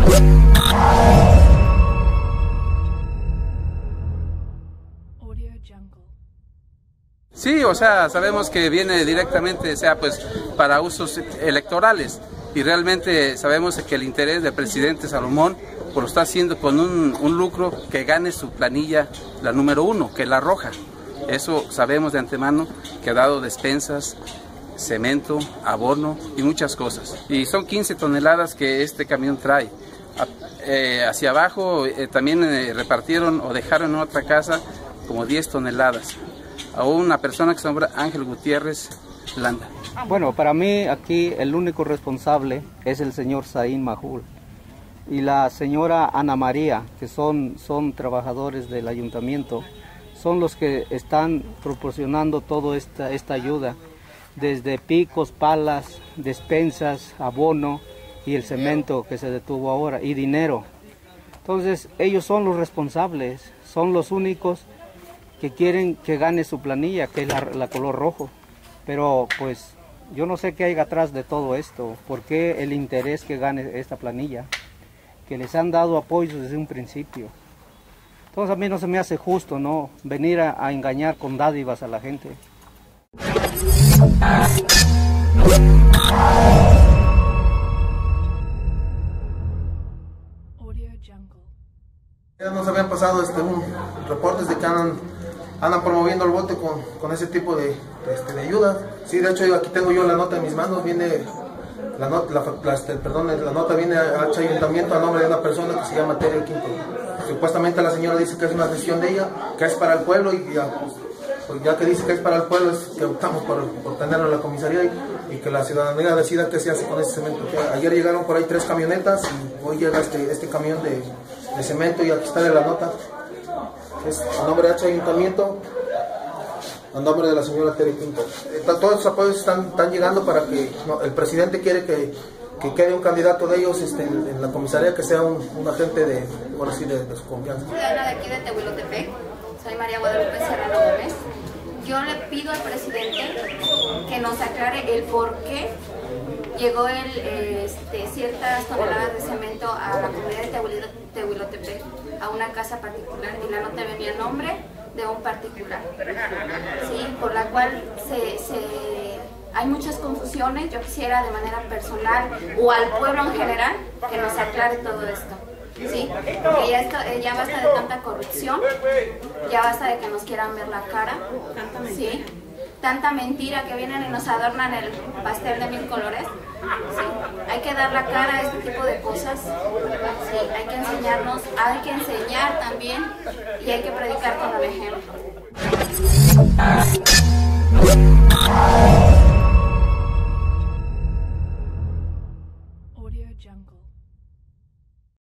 Sí, o sea, sabemos que viene directamente, sea pues para usos electorales, y realmente sabemos que el interés del presidente Salomón pues lo está haciendo con un lucro que gane su planilla, la número 1, que es la roja. Eso sabemos de antemano, que ha dado despensas, cemento, abono y muchas cosas. Y son 15 toneladas que este camión trae. Hacia abajo también repartieron o dejaron en otra casa como 10 toneladas. A una persona que se llama Ángel Gutiérrez Landa. Bueno, para mí aquí el único responsable es el señor Saín Majul y la señora Ana María, que son trabajadores del ayuntamiento, son los que están proporcionando toda esta ayuda, desde picos, palas, despensas, abono y el cemento que se detuvo ahora, y dinero. Entonces ellos son los responsables, son los únicos que quieren que gane su planilla, que es la color rojo. Pero pues yo no sé qué hay atrás de todo esto, por qué el interés que gane esta planilla, que les han dado apoyo desde un principio. Entonces a mí no se me hace justo, ¿no?, venir a engañar con dádivas a la gente. Ya nos habían pasado reportes de que andan promoviendo el voto con ese tipo de ayuda. Sí, de hecho aquí tengo yo la nota en mis manos, viene la nota viene a este ayuntamiento a nombre de una persona que se llama Tere Quinto. Supuestamente la señora dice que es una decisión de ella, que es para el pueblo, y ya que dice que es para el pueblo, es que optamos por tenerlo en la comisaría y que la ciudadanía decida qué se hace con ese cemento. Ayer llegaron por ahí 3 camionetas y hoy llega este camión de cemento, y aquí está de la nota. Es a nombre de H ayuntamiento, a nombre de la señora Tere Quinto. Todos los apoyos están llegando para que el presidente quiere que quede un candidato de ellos en la comisaría, que sea un agente de su confianza. Ciudadana de aquí de Tehuilotepec, soy María Guadalupe Serrano Gómez. Yo le pido al presidente que nos aclare el por qué llegó ciertas toneladas de cemento a la comunidad de Tehuilotepec, a una casa particular, y la nota venía a nombre de un particular, ¿sí?, por la cual hay muchas confusiones. Yo quisiera de manera personal o al pueblo en general que nos aclare todo esto, ¿sí? Porque ya basta de tanta corrupción, ya basta de que nos quieran ver la cara, ¿sí?, tanta mentira, que vienen y nos adornan el pastel de 1000 colores. Sí, hay que dar la cara a este tipo de cosas. Sí, hay que enseñarnos, hay que enseñar también, y hay que predicar con el ejemplo.